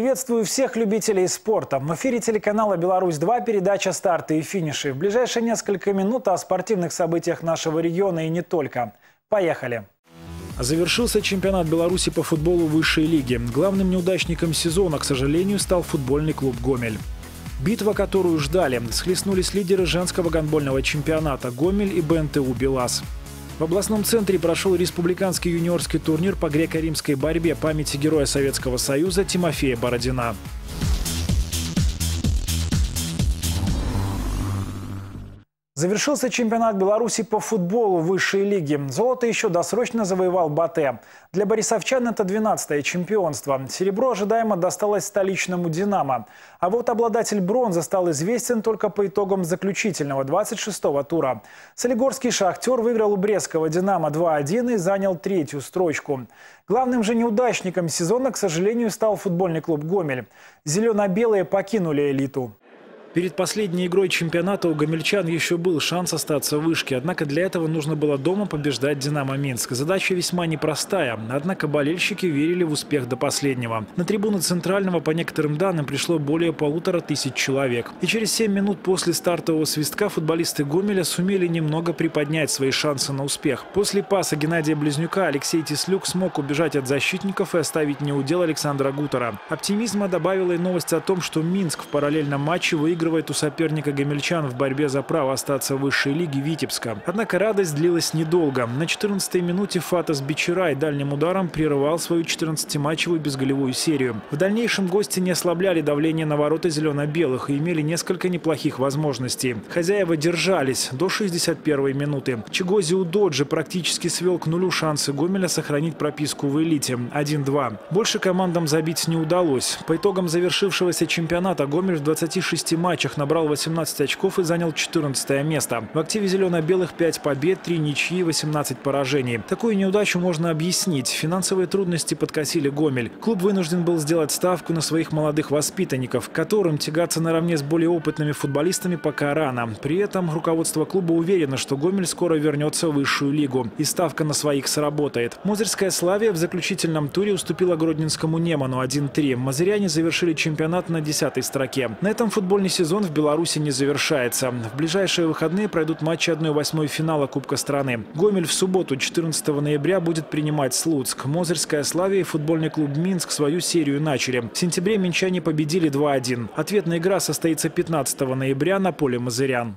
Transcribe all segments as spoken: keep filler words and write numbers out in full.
Приветствую всех любителей спорта. В эфире телеканала «Беларусь-два» передача «Старты и финиши». В ближайшие несколько минут о спортивных событиях нашего региона и не только. Поехали! Завершился чемпионат Беларуси по футболу высшей лиги. Главным неудачником сезона, к сожалению, стал футбольный клуб «Гомель». Битва, которую ждали, схлестнулись лидеры женского гандбольного чемпионата «Гомель» и бэ эн тэ у «БелАЗ». В областном центре прошел республиканский юниорский турнир по греко-римской борьбе памяти героя Советского Союза Тимофея Бородина. Завершился чемпионат Беларуси по футболу высшей лиги. Золото еще досрочно завоевал «Батэ». Для борисовчан это двенадцатое чемпионство. Серебро ожидаемо досталось столичному «Динамо». А вот обладатель бронзы стал известен только по итогам заключительного двадцать шестого тура. Солигорский «Шахтер» выиграл у брестского «Динамо» два один и занял третью строчку. Главным же неудачником сезона, к сожалению, стал футбольный клуб «Гомель». Зелено-белые покинули элиту. Перед последней игрой чемпионата у гомельчан еще был шанс остаться в вышке. Однако для этого нужно было дома побеждать «Динамо Минск». Задача весьма непростая. Однако болельщики верили в успех до последнего. На трибуны Центрального, по некоторым данным, пришло более полутора тысяч человек. И через семь минут после стартового свистка футболисты Гомеля сумели немного приподнять свои шансы на успех. После паса Геннадия Близнюка Алексей Теслюк смог убежать от защитников и оставить неудел Александра Гутера. Оптимизма добавила и новость о том, что Минск в параллельном матче выиграл у соперника гомельчан в борьбе за право остаться в высшей лиге Витебска. Однако радость длилась недолго. На четырнадцатой минуте Фатас Бичерай дальним ударом прерывал свою четырнадцатиматчевую безголевую серию. В дальнейшем гости не ослабляли давление на ворота зелено-белых и имели несколько неплохих возможностей. Хозяева держались до шестьдесят первой минуты. Чигози Удоджи практически свел к нулю шансы Гомеля сохранить прописку в элите один-два. Больше командам забить не удалось. По итогам завершившегося чемпионата Гомель в двадцати шести матчах набрал восемнадцать очков и занял четырнадцатое место. В активе зелено-белых пять побед, три ничьи и восемнадцать поражений. Такую неудачу можно объяснить. Финансовые трудности подкосили Гомель. Клуб вынужден был сделать ставку на своих молодых воспитанников, которым тягаться наравне с более опытными футболистами пока рано. При этом руководство клуба уверено, что Гомель скоро вернется в высшую лигу. И ставка на своих сработает. Мозырская «Славия» в заключительном туре уступила гродненскому «Неману» один-три. Мозыряне завершили чемпионат на десятой строке. На этом футбольный сезон Сезон в Беларуси не завершается. В ближайшие выходные пройдут матчи одной восьмой финала Кубка страны. Гомель в субботу, четырнадцатого ноября, будет принимать Слуцк. Мозырская «Славия» и футбольный клуб «Минск» свою серию начали. В сентябре минчане победили два один. Ответная игра состоится пятнадцатого ноября на поле мозырян.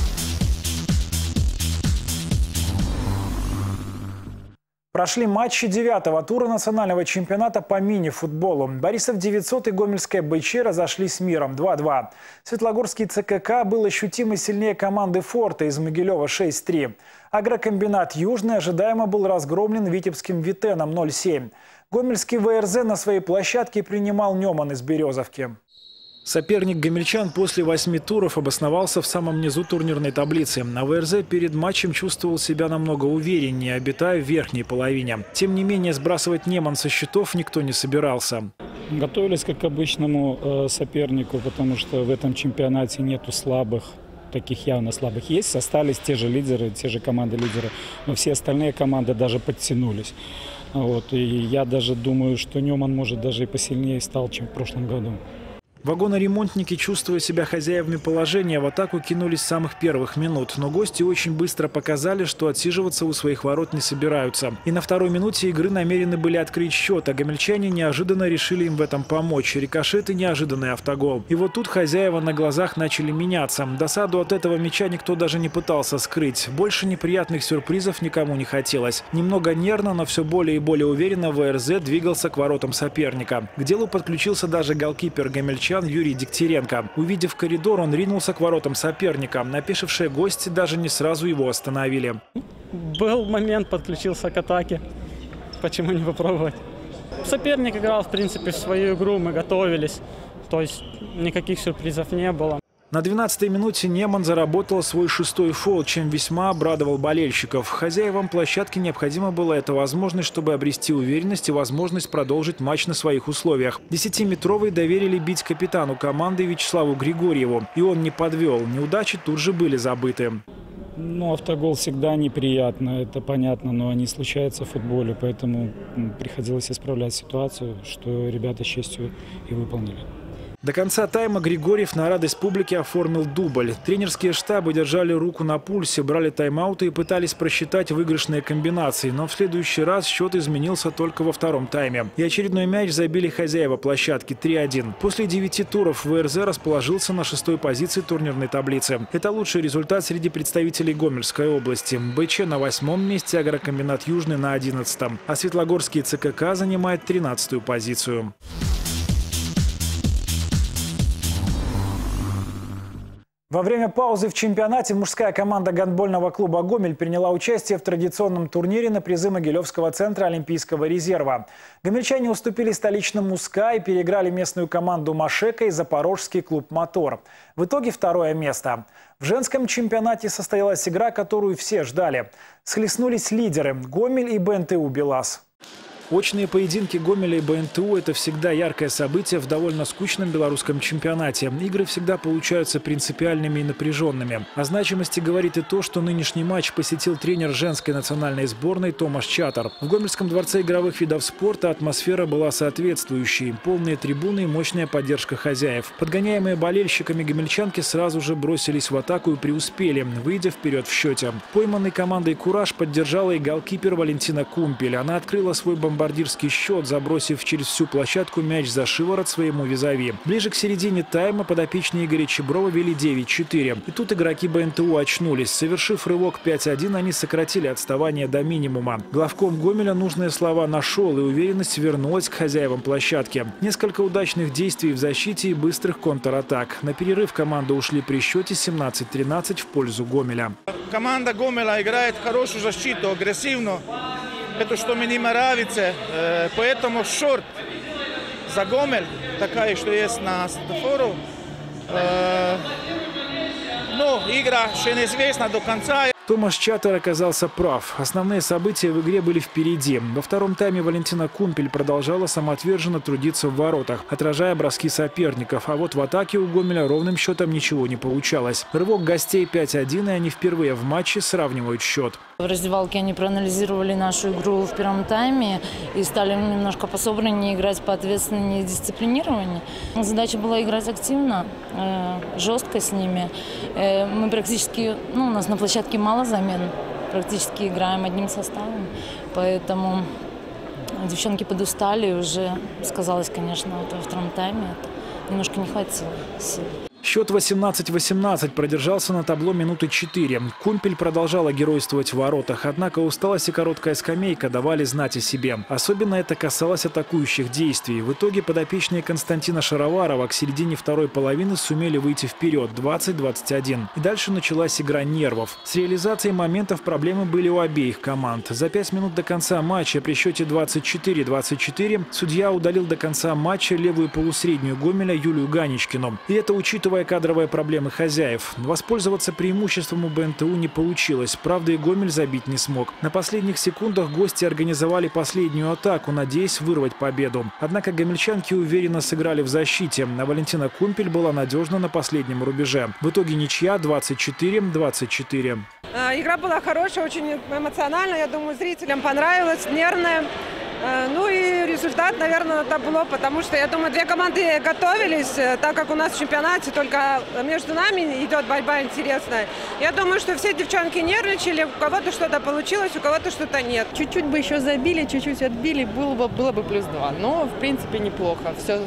Прошли матчи девятого тура национального чемпионата по мини-футболу. Борисов девятьсот и Гомельская БЧ разошлись с миром два-два. Светлогорский ЦКК был ощутимо сильнее команды «Форта» из Могилева шесть-три. Агрокомбинат «Южный» ожидаемо был разгромлен витебским «Витеном» ноль-семь. Гомельский ВРЗ на своей площадке принимал «Неман» из Березовки. Соперник гомельчан после восьми туров обосновался в самом низу турнирной таблицы. А ВРЗ перед матчем чувствовал себя намного увереннее, обитая в верхней половине. Тем не менее, сбрасывать «Неман» со счетов никто не собирался. Готовились как к обычному э, сопернику, потому что в этом чемпионате нету слабых. Таких явно слабых есть. Остались те же лидеры, те же команды-лидеры. Но все остальные команды даже подтянулись. Вот. И я даже думаю, что «Неман» может даже и посильнее стал, чем в прошлом году. Вагоноремонтники, чувствуя себя хозяевами положения, в атаку кинулись с самых первых минут. Но гости очень быстро показали, что отсиживаться у своих ворот не собираются. И на второй минуте игры намерены были открыть счет, а гомельчане неожиданно решили им в этом помочь. Рикошет и неожиданный автогол. И вот тут хозяева на глазах начали меняться. Досаду от этого мяча никто даже не пытался скрыть. Больше неприятных сюрпризов никому не хотелось. Немного нервно, но все более и более уверенно ВРЗ двигался к воротам соперника. К делу подключился даже голкипер гомельчан Юрий Дегтяренко. Увидев коридор, он ринулся к воротам соперника. Напешившие гости даже не сразу его остановили. Был момент, подключился к атаке. Почему не попробовать? Соперник играл, в принципе, в свою игру, мы готовились. То есть никаких сюрпризов не было. На двенадцатой минуте «Неман» заработал свой шестой фол, чем весьма обрадовал болельщиков. Хозяевам площадки необходима была эта возможность, чтобы обрести уверенность и возможность продолжить матч на своих условиях. Десятиметровый доверили бить капитану команды Вячеславу Григорьеву. И он не подвел. Неудачи тут же были забыты. Ну, автогол всегда неприятно, это понятно, но они случаются в футболе, поэтому приходилось исправлять ситуацию, что ребята с честью и выполнили. До конца тайма Григорьев на радость публики оформил дубль. Тренерские штабы держали руку на пульсе, брали тайм-ауты и пытались просчитать выигрышные комбинации. Но в следующий раз счет изменился только во втором тайме. И очередной мяч забили хозяева площадки три один. После девяти туров ВРЗ расположился на шестой позиции турнирной таблицы. Это лучший результат среди представителей Гомельской области. БЧ на восьмом месте, агрокомбинат Южный на одиннадцатом. А Светлогорский ЦКК занимает тринадцатую позицию. Во время паузы в чемпионате мужская команда гандбольного клуба «Гомель» приняла участие в традиционном турнире на призы Могилевского центра Олимпийского резерва. Гомельчане уступили столичному «СКА» и переиграли местную команду «Машека» и запорожский клуб «Мотор». В итоге второе место. В женском чемпионате состоялась игра, которую все ждали. Схлестнулись лидеры – «Гомель» и БНТУ «БелАЗ». Очные поединки Гомеля и БНТУ – это всегда яркое событие в довольно скучном белорусском чемпионате. Игры всегда получаются принципиальными и напряженными. О значимости говорит и то, что нынешний матч посетил тренер женской национальной сборной Томаш Чатар. В Гомельском дворце игровых видов спорта атмосфера была соответствующей. Полные трибуны и мощная поддержка хозяев. Подгоняемые болельщиками гомельчанки сразу же бросились в атаку и преуспели, выйдя вперед в счете. Пойманный командой «Кураж» поддержала и голкипер Валентина Кумпель. Она открыла свой бомбардировщик. Бомбардирский счет, забросив через всю площадку мяч за шиворот своему визави. Ближе к середине тайма подопечные Игоря Чеброва вели девять четыре. И тут игроки БНТУ очнулись. Совершив рывок пять один, они сократили отставание до минимума. Главком Гомеля нужные слова нашел, и уверенность вернулась к хозяевам площадки. Несколько удачных действий в защите и быстрых контратак. На перерыв команды ушли при счете семнадцать тринадцать в пользу Гомеля. Команда Гомеля играет хорошую защиту, агрессивно. Это что мне не нравится, поэтому шорт за Гомель, такая, что есть на светофору. Но игра еще неизвестна до конца. Томаш Чатар оказался прав. Основные события в игре были впереди. Во втором тайме Валентина Кумпель продолжала самоотверженно трудиться в воротах, отражая броски соперников. А вот в атаке у Гомеля ровным счетом ничего не получалось. Рывок гостей пять один, и они впервые в матче сравнивают счет. В раздевалке они проанализировали нашу игру в первом тайме и стали немножко пособраннее играть, поответственнее и дисциплинированнее. Задача была играть активно, жестко с ними. Мы практически, ну, у нас на площадке мало замен, практически играем одним составом, поэтому девчонки подустали, уже сказалось, конечно, вот во втором тайме, немножко не хватило сил. Счет восемнадцать восемнадцать продержался на табло минуты четыре. Кумпель продолжала геройствовать в воротах, однако усталость и короткая скамейка давали знать о себе. Особенно это касалось атакующих действий. В итоге подопечные Константина Шароварова к середине второй половины сумели выйти вперед двадцать двадцать один. И дальше началась игра нервов. С реализацией моментов проблемы были у обеих команд. За пять минут до конца матча при счете двадцать четыре двадцать четыре судья удалил до конца матча левую полусреднюю Гомеля Юлию Ганичкину. И это учитывая кадровые проблемы хозяев. Воспользоваться преимуществом у БНТУ не получилось. Правда, и Гомель забить не смог. На последних секундах гости организовали последнюю атаку, надеясь вырвать победу. Однако гомельчанки уверенно сыграли в защите, а Валентина Кумпель была надежна на последнем рубеже. В итоге ничья двадцать четыре двадцать четыре. Игра была хорошая, очень эмоциональная. Я думаю, зрителям понравилась, нервная. Ну и результат, наверное, на табло, потому что, я думаю, две команды готовились, так как у нас в чемпионате только между нами идет борьба интересная. Я думаю, что все девчонки нервничали, у кого-то что-то получилось, у кого-то что-то нет. Чуть-чуть бы еще забили, чуть-чуть отбили, было бы, было бы плюс два. Но, в принципе, неплохо. Все,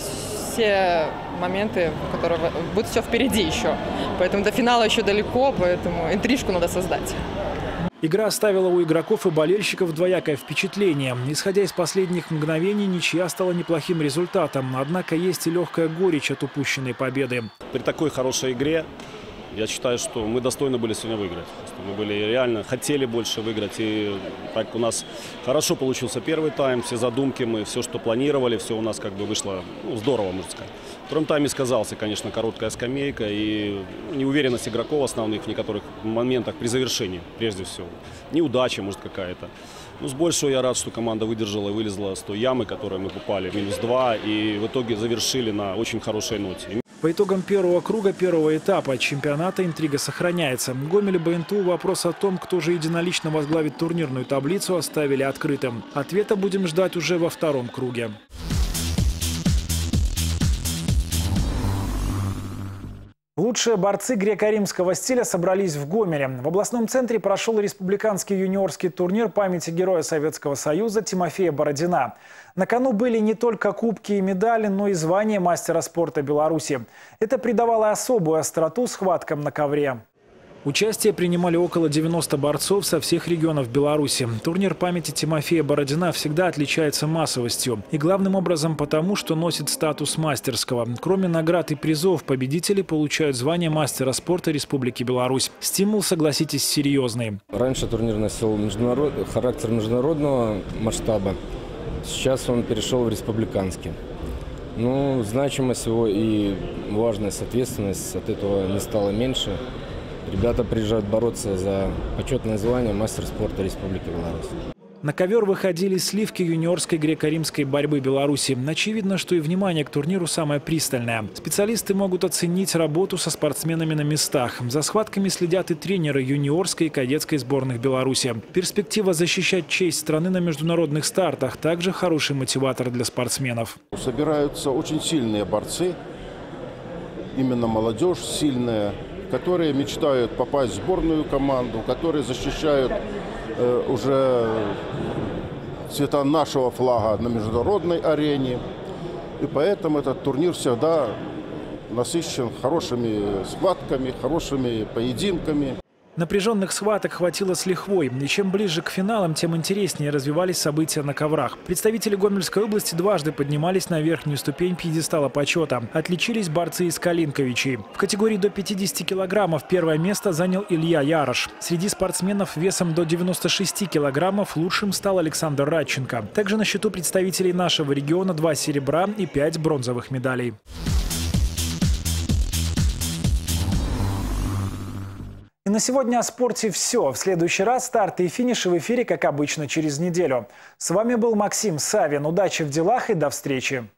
все моменты, которые будут все впереди еще. Поэтому до финала еще далеко, поэтому интрижку надо создать. Игра оставила у игроков и болельщиков двоякое впечатление. Исходя из последних мгновений, ничья стала неплохим результатом. Однако есть и легкая горечь от упущенной победы. При такой хорошей игре я считаю, что мы достойны были сегодня выиграть. Мы были реально хотели больше выиграть. И так у нас хорошо получился первый тайм. Все задумки мы, все, что планировали, все у нас как бы вышло, ну, здорово, можно сказать. В втором тайме сказался, конечно, короткая скамейка и неуверенность игроков основных в некоторых моментах при завершении, прежде всего. Неудача, может, какая-то. Ну, с большего я рад, что команда выдержала и вылезла с той ямы, в которую мы попали, минус два, и в итоге завершили на очень хорошей ноте. По итогам первого круга первого этапа чемпионата интрига сохраняется. Гомель и БНТУ вопрос о том, кто же единолично возглавит турнирную таблицу, оставили открытым. Ответа будем ждать уже во втором круге. Лучшие борцы греко-римского стиля собрались в Гомеле. В областном центре прошел республиканский юниорский турнир памяти Героя Советского Союза Тимофея Бородина. На кону были не только кубки и медали, но и звание мастера спорта Беларуси. Это придавало особую остроту схваткам на ковре. Участие принимали около девяноста борцов со всех регионов Беларуси. Турнир памяти Тимофея Бородина всегда отличается массовостью. И главным образом потому, что носит статус мастерского. Кроме наград и призов, победители получают звание мастера спорта Республики Беларусь. Стимул, согласитесь, серьезный. Раньше турнир носил международ... характер международного масштаба. Сейчас он перешел в республиканский. Ну, значимость его и важность, ответственность от этого не стало меньше. Ребята приезжают бороться за почетное звание мастер спорта Республики Беларусь. На ковер выходили сливки юниорской греко-римской борьбы Беларуси. Очевидно, что и внимание к турниру самое пристальное. Специалисты могут оценить работу со спортсменами на местах. За схватками следят и тренеры юниорской и кадетской сборных Беларуси. Перспектива защищать честь страны на международных стартах также хороший мотиватор для спортсменов. Собираются очень сильные борцы, именно молодежь сильная, которые мечтают попасть в сборную команду, которые защищают э, уже цвета нашего флага на международной арене. И поэтому этот турнир всегда насыщен хорошими схватками, хорошими поединками. Напряженных схваток хватило с лихвой. И чем ближе к финалам, тем интереснее развивались события на коврах. Представители Гомельской области дважды поднимались на верхнюю ступень пьедестала почета. Отличились борцы из Калинковичей. В категории до пятидесяти килограммов первое место занял Илья Ярош. Среди спортсменов весом до девяноста шести килограммов лучшим стал Александр Радченко. Также на счету представителей нашего региона два серебра и пять бронзовых медалей. И на сегодня о спорте все. В следующий раз старты и финиши в эфире, как обычно, через неделю. С вами был Максим Савин. Удачи в делах и до встречи.